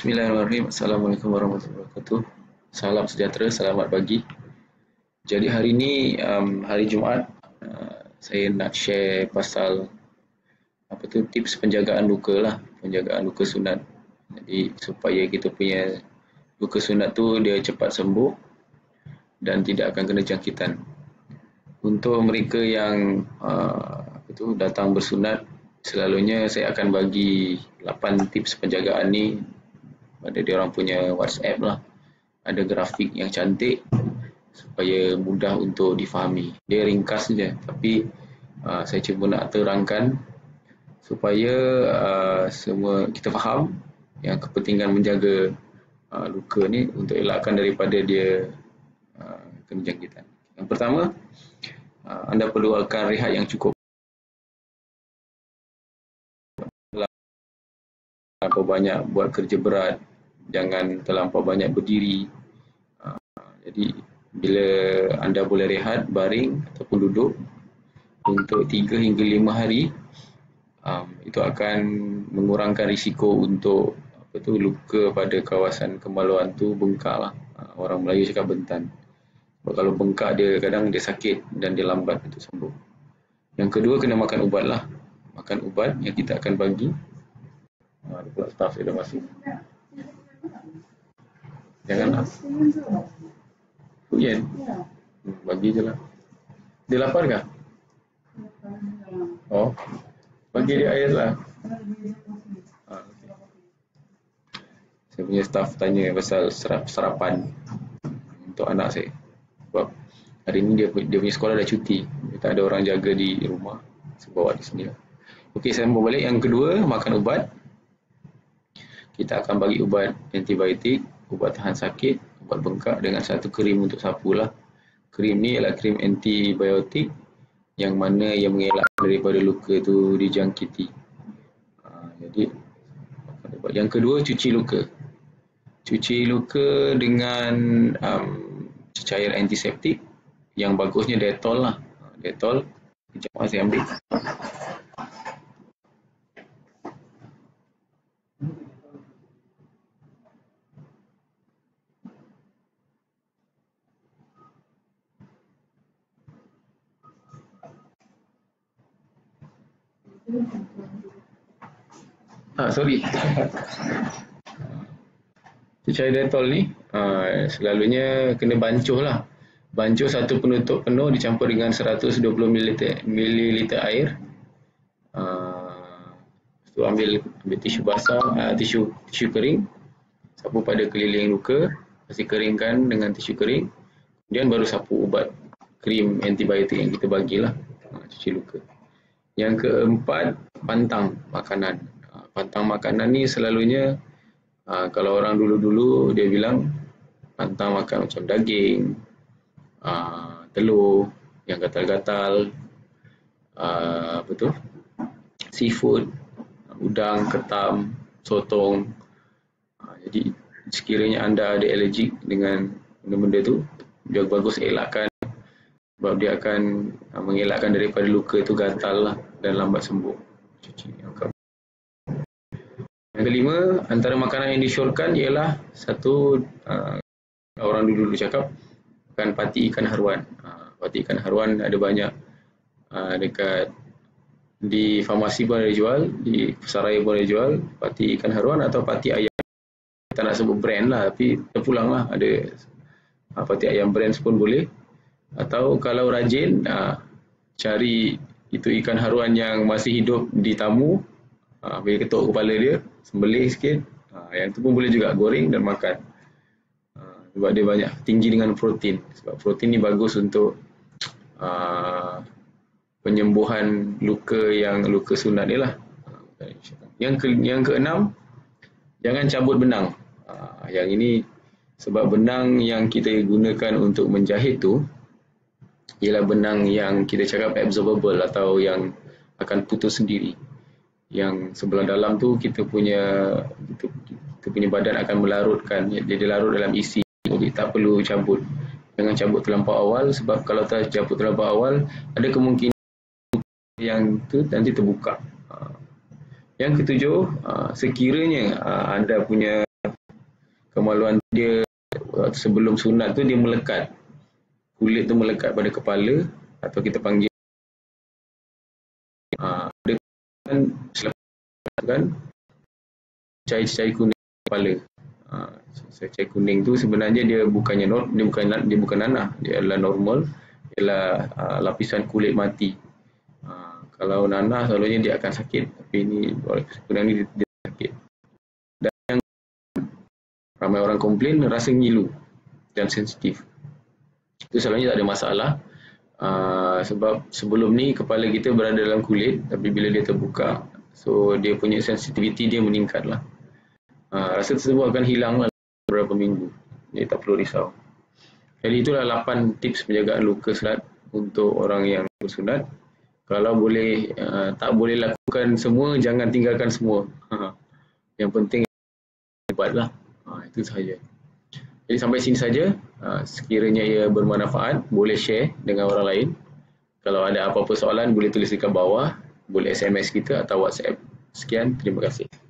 Bismillahirrahmanirrahim. Assalamualaikum warahmatullahi wabarakatuh. Salam sejahtera, selamat pagi. Jadi hari ini hari Jumaat, saya nak share pasal tips penjagaan luka lah, penjagaan luka sunat. Jadi supaya kita punya luka sunat tu dia cepat sembuh dan tidak akan kena jangkitan. Untuk mereka yang datang bersunat, selalunya saya akan bagi 8 tips penjagaan ni pada dia orang punya WhatsApp lah. Ada grafik yang cantik supaya mudah untuk difahami. Dia ringkas saja, tapi saya cuba nak terangkan supaya semua kita faham yang kepentingan menjaga luka ni untuk elakkan daripada dia kena jangkitan. Yang pertama, anda perlu akan rehat yang cukup. Terlampau banyak buat kerja berat, jangan terlampau banyak berdiri. Jadi bila anda boleh rehat, baring ataupun duduk untuk 3 hingga 5 hari, itu akan mengurangkan risiko untuk luka pada kawasan kemaluan tu bengkak lah. Orang Melayu cakap bentan. Sebab kalau bengkak dia kadang dia sakit dan dia lambat untuk sembuh. Yang kedua, kena makan ubat lah. Makan ubat yang kita akan bagi. Ada pula staff dia dah masuk. Janganlah. Hujan. Bagi je lah. Dia lapar kah? Oh, bagi dia air lah. Saya punya staff tanya pasal sarapan untuk anak saya. Sebab hari ni dia punya sekolah dah cuti. Dia tak ada orang jaga di rumah. Saya bawa di sini lah. Okey, saya mau balik. Yang kedua, makan ubat. Kita akan bagi ubat antibiotik, ubat tahan sakit, ubat bengkak dengan satu krim untuk sapu lah. Krim ni ialah krim antibiotik yang mana yang mengelak daripada luka tu dijangkiti. Jadi yang kedua, cuci luka. Cuci luka dengan cair antiseptik. Yang bagusnya Dettol lah. Dettol, sekejap saya ambil. Sorry. Cair Dettol ni selalunya kena bancuh lah. Bancuh satu penutup penuh dicampur dengan 120 ml air. Lepas tu ambil tisu basah, tisu kering, sapu pada keliling luka, kasih keringkan dengan tisu kering. Kemudian baru sapu ubat krim antibiotik yang kita bagilah, cuci luka. Yang keempat, pantang makanan. Pantang makanan ni selalunya kalau orang dulu-dulu dia bilang pantang makan macam daging, telur yang gatal-gatal, seafood, udang, ketam, sotong. Jadi sekiranya anda ada alergik dengan benda-benda tu, dia bagus elakkan, sebab dia akan mengelakkan daripada luka tu gatal lah dan lambat sembuh. Yang kelima, antara makanan yang disyorkan ialah satu, orang dulu cakap makan pati ikan haruan. Pati ikan haruan ada banyak dekat di farmasi pun ada jual, di pesaraya pun ada jual, pati ikan haruan atau pati ayam. Tak nak sebut brand lah, tapi terpulang lah, ada pati ayam brand pun boleh. Atau kalau rajin, cari itu ikan haruan yang masih hidup di tamu, bila ketuk kepala dia, sembelih sikit, yang tu pun boleh juga goreng dan makan. Sebab dia banyak, tinggi dengan protein. Sebab protein ni bagus untuk penyembuhan luka sunat ni lah. Yang keenam, jangan cabut benang. Yang ini sebab benang yang kita gunakan untuk menjahit tu ialah benang yang kita cakap absorbable atau yang akan putus sendiri. Yang sebelah dalam tu kita punya badan akan melarutkan, jadi larut dalam isi. Jadi tak perlu cabut. Jangan cabut terlampau awal, sebab kalau tak cabut terlampau awal, ada kemungkinan yang tu nanti terbuka. Yang ketujuh, sekiranya anda punya kemaluan dia sebelum sunat tu dia melekat. Kulit tu melekat pada kepala atau kita panggil dia kan cair-cair kuning kepala. Cair kuning tu sebenarnya dia bukan nanah, dia adalah normal, ialah lapisan kulit mati. Kalau nanah selalunya dia akan sakit, tapi ini sebenarnya dia sakit. Dan yang ramai orang komplain rasa ngilu dan sensitif. Itu selalunya tak ada masalah. Sebab sebelum ni kepala kita berada dalam kulit, tapi bila dia terbuka, so dia punya sensitivity dia meningkat lah. Rasa tersebut akan hilang lah beberapa minggu. Jadi tak perlu risau. Jadi itulah 8 tips penjagaan luka serat untuk orang yang bersunat. Kalau boleh, tak boleh lakukan semua, jangan tinggalkan semua. Yang penting buatlah. Itu sahaja. Jadi sampai sini saja. Sekiranya ia bermanfaat, boleh share dengan orang lain. Kalau ada apa-apa soalan, boleh tulis di bawah. Boleh SMS kita atau WhatsApp. Sekian, terima kasih.